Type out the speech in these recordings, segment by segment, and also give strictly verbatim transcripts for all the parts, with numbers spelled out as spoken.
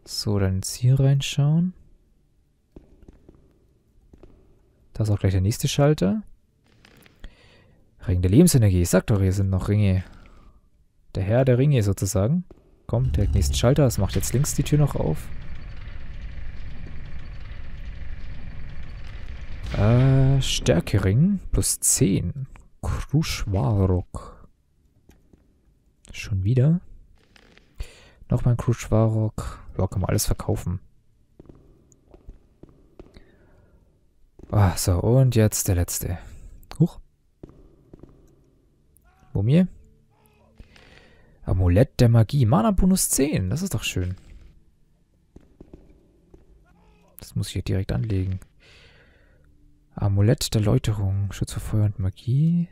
So, dann jetzt hier reinschauen. Da ist auch gleich der nächste Schalter. Ring der Lebensenergie. Ich sag doch, hier sind noch Ringe. Der Herr der Ringe sozusagen. Komm, der nächste Schalter. Das macht jetzt links die Tür noch auf. Äh, Stärkering. Plus zehn. Kruschwarok. Schon wieder. Nochmal ein Kruschwarok. Ja, kann man alles verkaufen. Ah, so, und jetzt der letzte. Huch. Mumie. Amulett der Magie. Mana Bonus zehn. Das ist doch schön. Das muss ich hier direkt anlegen. Amulett der Läuterung. Schutz vor Feuer und Magie.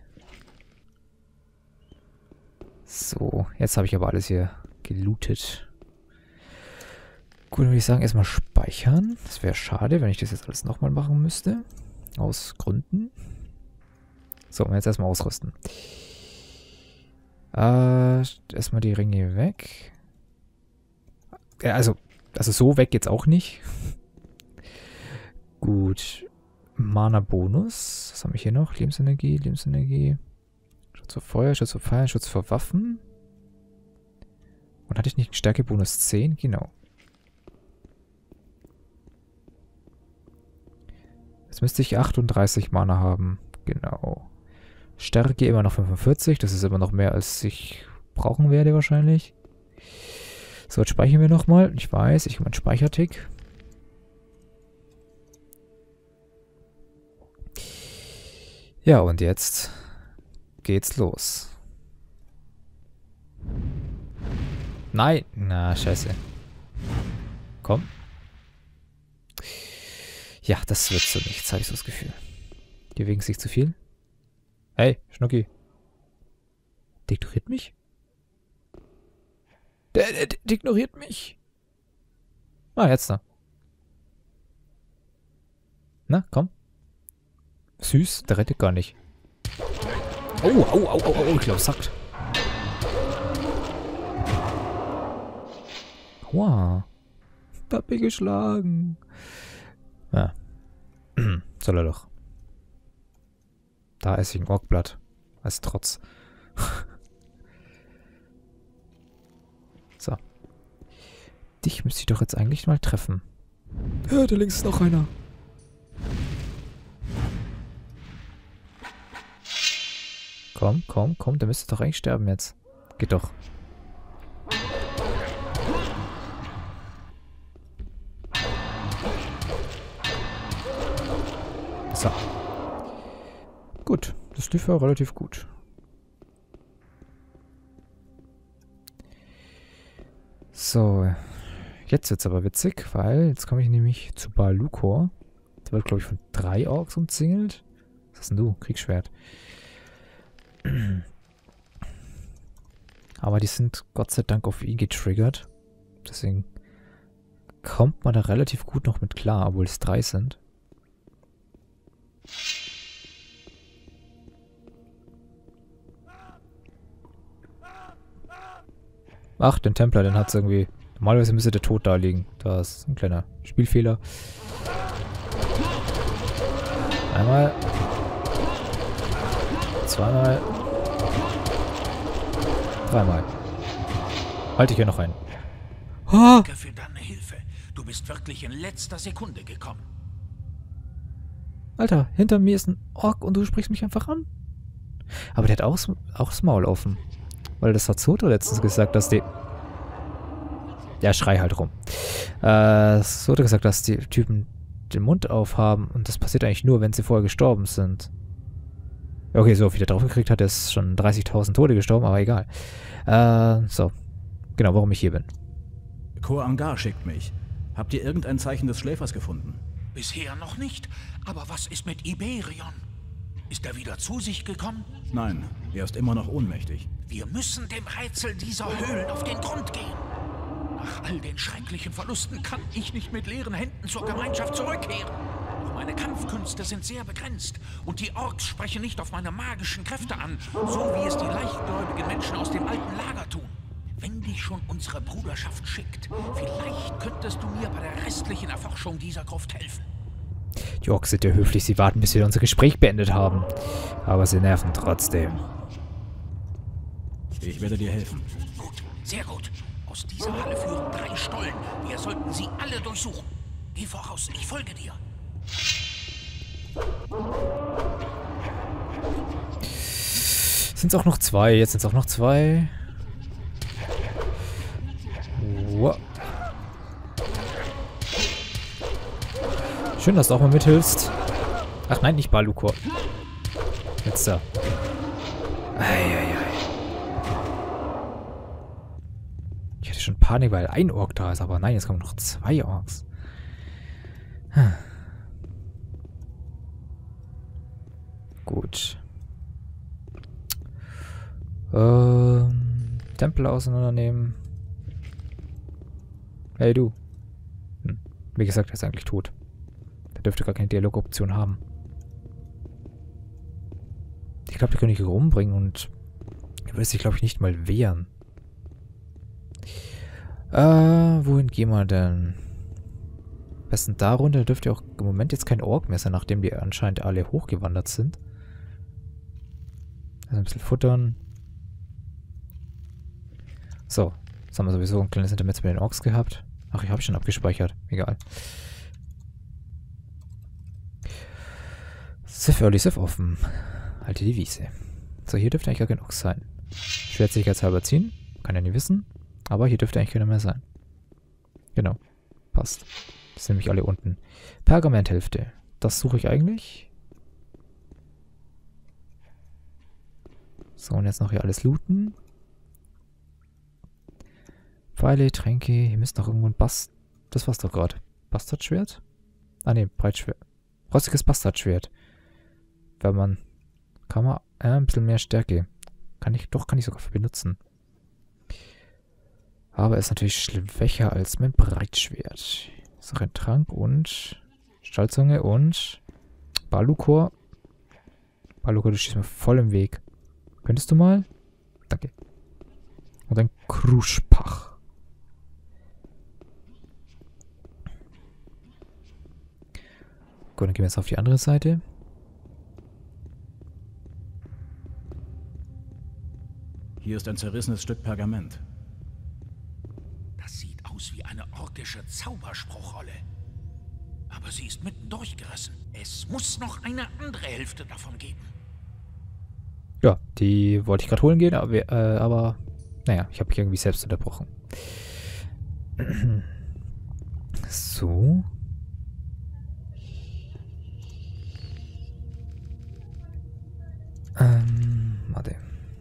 So, jetzt habe ich aber alles hier gelootet. Gut, dann würde ich sagen, erstmal speichern. Das wäre schade, wenn ich das jetzt alles nochmal machen müsste. Aus Gründen. So, jetzt erstmal ausrüsten. Äh, erstmal die Ringe weg. Ja, also, also so weg jetzt auch nicht. Gut. Mana-Bonus. Was haben wir hier noch? Lebensenergie, Lebensenergie. Schutz vor Feuer, Schutz vor Pfeilen, Schutz vor Waffen. Und hatte ich nicht einen Stärke-Bonus zehn? Genau. Jetzt müsste ich achtunddreißig Mana haben. Genau. Stärke immer noch fünfundvierzig. Das ist immer noch mehr, als ich brauchen werde wahrscheinlich. So, jetzt speichern wir nochmal. Ich weiß, ich habe einen Speichertick. Ja, und jetzt geht's los. Nein! Na, scheiße. Komm. Ja, das wird so nichts, habe ich so das Gefühl. Die bewegen sich zu viel. Hey, Schnucki. Der ignoriert mich? Der, der, der ignoriert mich. Ah, jetzt da. Na, komm. Süß, der rettet gar nicht. Oh, au, au, au, au, ich glaube, es sackt. Wow. Da bin ich geschlagen. Ja. Soll er doch. Da esse ich ein Orkblatt. Als Trotz. So. Dich müsste ich doch jetzt eigentlich mal treffen. Ja, da links ist noch einer. Komm, komm, komm, der müsste doch eigentlich sterben jetzt. Geht doch. So. Gut, das lief ja relativ gut. So. Jetzt wird's aber witzig, weil jetzt komme ich nämlich zu Balukor. Der wird, glaube ich, von drei Orks umzingelt. Was hast denn du? Kriegsschwert. Aber die sind Gott sei Dank auf ihn getriggert. Deswegen kommt man da relativ gut noch mit klar, obwohl es drei sind. Ach, den Templer, den hat es irgendwie... Normalerweise müsste der tot da liegen. Da ist ein kleiner Spielfehler. Einmal. Zweimal. Dreimal. Halte ich hier noch ein. Oh! Danke für deine Hilfe. Du bist wirklich in letzter Sekunde gekommen. Alter, hinter mir ist ein Ork und du sprichst mich einfach an. Aber der hat auch, auch das Maul offen. Weil das hat Soto letztens gesagt, dass die... Ja, schrei halt rum. Äh, Soto gesagt, dass die Typen den Mund aufhaben und das passiert eigentlich nur, wenn sie vorher gestorben sind. Okay, so, wie der drauf gekriegt hat, ist schon dreißigtausend Tote gestorben, aber egal. Äh, so. Genau, warum ich hier bin. Khor Angar schickt mich. Habt ihr irgendein Zeichen des Schläfers gefunden? Bisher noch nicht. Aber was ist mit Iberion? Ist er wieder zu sich gekommen? Nein, er ist immer noch ohnmächtig. Wir müssen dem Rätsel dieser Höhlen auf den Grund gehen. Nach all den schrecklichen Verlusten kann ich nicht mit leeren Händen zur Gemeinschaft zurückkehren. Doch meine Kampfkünste sind sehr begrenzt und die Orks sprechen nicht auf meine magischen Kräfte an, so wie es die leichtgläubigen Menschen aus dem alten Lager tun. Wenn dich schon unsere Bruderschaft schickt, vielleicht könntest du mir bei der restlichen Erforschung dieser Gruft helfen. Die Orks sind ja höflich, sie warten, bis wir unser Gespräch beendet haben. Aber sie nerven trotzdem. Ich werde dir helfen. Gut, sehr gut. Aus dieser Halle führen drei Stollen. Wir sollten sie alle durchsuchen. Geh voraus, ich folge dir. Sind es auch noch zwei? Jetzt sind es auch noch zwei. Wow. Schön, dass du auch mal mithilfst. Ach nein, nicht Balukor. Jetzt da. Eieiei. Ich hatte schon Panik, weil ein Ork da ist, aber nein, jetzt kommen noch zwei Orks. Hm. Gut. Ähm, Tempel auseinandernehmen. Hey du. Hm. Wie gesagt, er ist eigentlich tot. Der dürfte gar keine Dialogoption haben. Ich glaube, der könnte ich umbringen und er würde sich, glaube ich, nicht mal wehren. Äh, wohin gehen wir denn? Am besten da runter. Da dürfte auch im Moment jetzt kein Ork mehr sein, nachdem die anscheinend alle hochgewandert sind. Also ein bisschen futtern. So. Jetzt haben wir sowieso ein kleines Intermezzo bei den Orks gehabt. Ach, ich habe schon abgespeichert. Egal. Sif Early, Sif offen. Halte die Wiese. So, hier dürfte eigentlich gar kein Ochs sein. Schwertsicherheitshalber ziehen. Kann ja nie wissen. Aber hier dürfte eigentlich keiner mehr sein. Genau. Passt. Das sind nämlich alle unten. Pergamenthälfte. Das suche ich eigentlich. So, und jetzt noch hier alles looten. Pfeile, Tränke. Hier müsste noch irgendwo ein Bast... Das war's doch gerade. Bastardschwert? Ah ne, Breitschwert. Rostiges Bastardschwert. Wenn man... Kann man... Äh, ein bisschen mehr Stärke. Kann ich... Doch, kann ich sogar benutzen. Aber ist natürlich schwächer als mein Breitschwert. Ist noch ein Trank und... Stahlzunge und... Balukor. Balukor, du stehst mir voll im Weg. Könntest du mal? Danke. Und ein Kruschpach. Gut, dann gehen wir jetzt auf die andere Seite. Hier ist ein zerrissenes Stück Pergament. Das sieht aus wie eine orkische Zauberspruchrolle. Aber sie ist mitten durchgerissen. Es muss noch eine andere Hälfte davon geben. Ja, die wollte ich gerade holen gehen, aber, äh, aber naja, ich habe mich irgendwie selbst unterbrochen. So. Ähm, warte.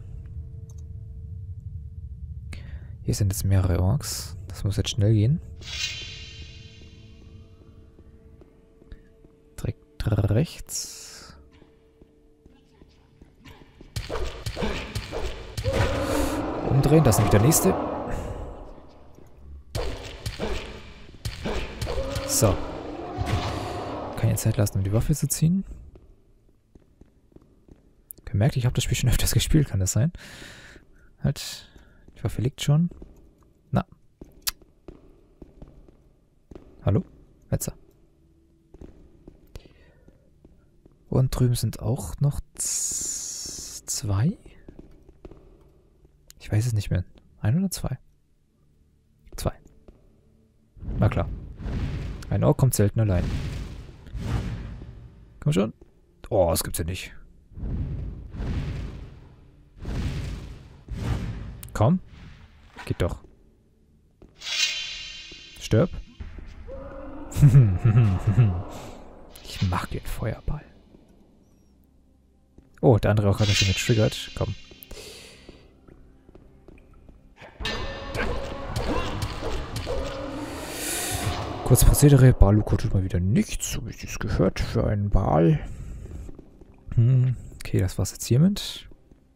Hier sind jetzt mehrere Orks. Das muss jetzt schnell gehen. Direkt rechts. Umdrehen, das ist nämlich der nächste. So. Keine Zeit lassen, um die Waffe zu ziehen. Gemerkt, ich habe das Spiel schon öfters gespielt, kann das sein? Halt, die Waffe liegt schon. Na. Hallo? Metzer. Und drüben sind auch noch zwei? Ich weiß es nicht mehr. Ein oder zwei? Zwei. Na klar. Ein Ork kommt selten allein. Komm schon. Oh, das gibt's ja nicht. Komm. Geht doch. Stirb. Ich mag den Feuerball. Oh, der andere auch hat mich schon getriggert. Komm. Kurz Prozedere. Balukor tut mal wieder nichts, so wie es sich gehört für einen Baal. Hm. Okay, das war's jetzt hiermit.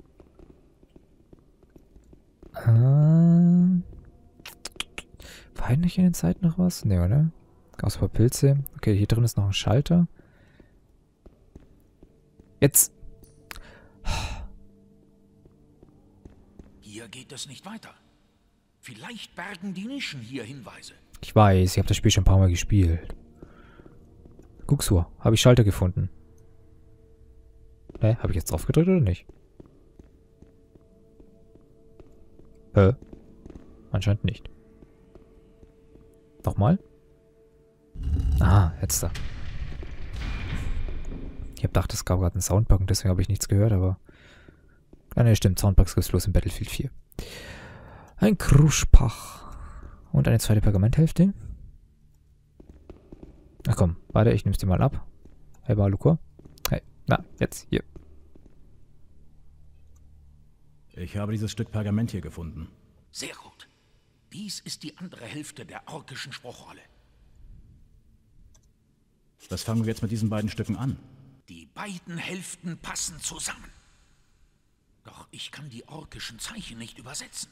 Ähm. War eigentlich in der Zeit noch was? Ne, oder? Aus ein paar Pilze. Okay, hier drin ist noch ein Schalter. Jetzt. Hier geht es nicht weiter. Vielleicht bergen die Nischen hier Hinweise. Ich weiß, ich habe das Spiel schon ein paar Mal gespielt. Guxur, habe ich Schalter gefunden. Hä, habe ich jetzt drauf gedrückt oder nicht? Hä? Anscheinend nicht. Nochmal? Ah, jetzt da. Ich habe gedacht, es gab gerade einen Soundbug und deswegen habe ich nichts gehört, aber... Ja, ne, stimmt, Soundbugs gibt es bloß in Battlefield vier. Ein Kruschpach. Und eine zweite Pergamenthälfte. Ach komm, warte, ich nehm's dir mal ab. Hey, Baluko. Hey, na, jetzt, hier. Ich habe dieses Stück Pergament hier gefunden. Sehr gut. Dies ist die andere Hälfte der orkischen Spruchrolle. Was fangen wir jetzt mit diesen beiden Stücken an? Die beiden Hälften passen zusammen. Doch ich kann die orkischen Zeichen nicht übersetzen.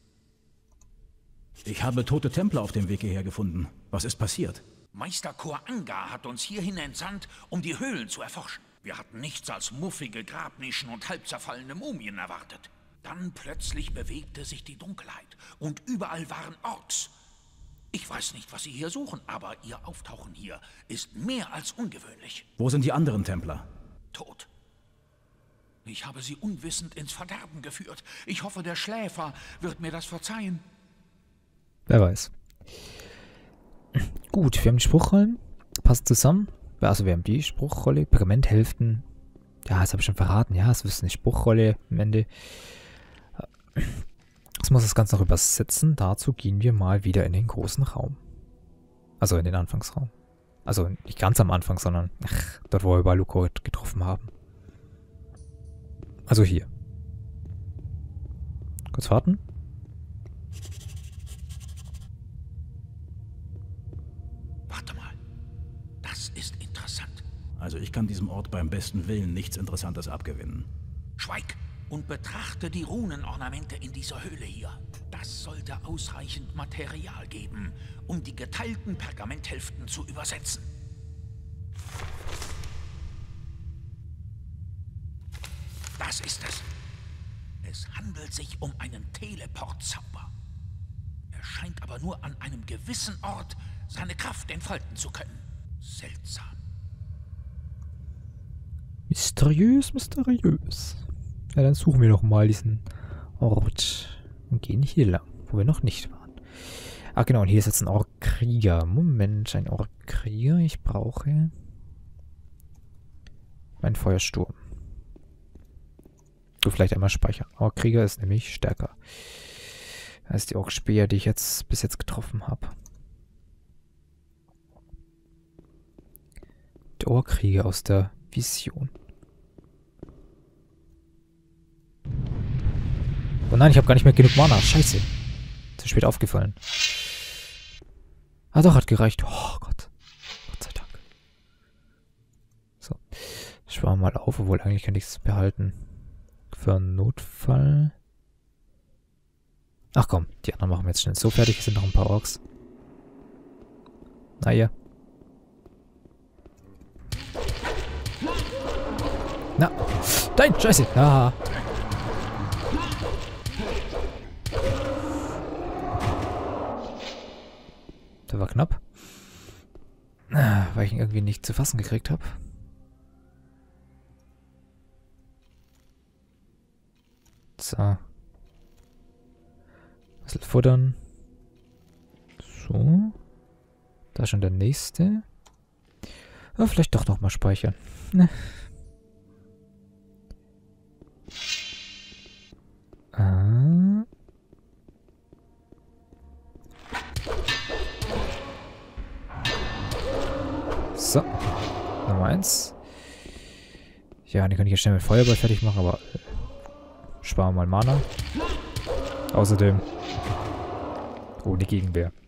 Ich habe tote Templer auf dem Weg hierher gefunden. Was ist passiert? Meister Kor Anga hat uns hierhin entsandt, um die Höhlen zu erforschen. Wir hatten nichts als muffige Grabnischen und halb zerfallene Mumien erwartet. Dann plötzlich bewegte sich die Dunkelheit und überall waren Orks. Ich weiß nicht, was sie hier suchen, aber ihr Auftauchen hier ist mehr als ungewöhnlich. Wo sind die anderen Templer? Tot. Ich habe sie unwissend ins Verderben geführt. Ich hoffe, der Schläfer wird mir das verzeihen. Wer weiß. Gut, wir haben die Spruchrollen. Passt zusammen. Also wir haben die Spruchrolle. Pergamenthälften. Ja, das habe ich schon verraten. Ja, es ist eine Spruchrolle am Ende. Jetzt muss das Ganze noch übersetzen. Dazu gehen wir mal wieder in den großen Raum. Also in den Anfangsraum. Also nicht ganz am Anfang, sondern ach, dort, wo wir Baluko getroffen haben. Also hier. Kurz warten. Warte mal. Das ist interessant. Also ich kann diesem Ort beim besten Willen nichts Interessantes abgewinnen. Schweig und betrachte die Runenornamente in dieser Höhle hier. Das sollte ausreichend Material geben, um die geteilten Pergamenthälften zu übersetzen. Das ist es. Es handelt sich um einen Teleportzauber. Er scheint aber nur an einem gewissen Ort seine Kraft entfalten zu können. Seltsam. Mysteriös, mysteriös. Ja, dann suchen wir doch mal diesen Ort und gehen hier lang, wo wir noch nicht waren. Ach genau, und hier ist jetzt ein Orkkrieger. Moment, ein Orkkrieger. Ich brauche meinen Feuersturm. Du vielleicht einmal speichern. Orkkrieger ist nämlich stärker als die Orkspeer, die ich jetzt bis jetzt getroffen habe. Der Orkkrieger aus der Vision. Oh nein, ich habe gar nicht mehr genug Mana. Scheiße. Zu spät aufgefallen. Ah doch, hat gereicht. Oh Gott. Gott sei Dank. So. Sparen wir mal auf, obwohl eigentlich kann ich es behalten. Für einen Notfall. Ach komm, die anderen machen wir jetzt schnell so fertig. Es sind noch ein paar Orks. Na ja. Na. Nein, scheiße. Ah. Der war knapp. Ah, weil ich ihn irgendwie nicht zu fassen gekriegt habe. So. Ein bisschen futtern. So. Da ist schon der nächste. Aber vielleicht doch nochmal speichern. Ne. Ah. So. Nummer eins. Ja, die kann ich jetzt schnell mit Feuerball fertig machen, aber äh, sparen wir mal Mana. Außerdem ohne Gegenwehr.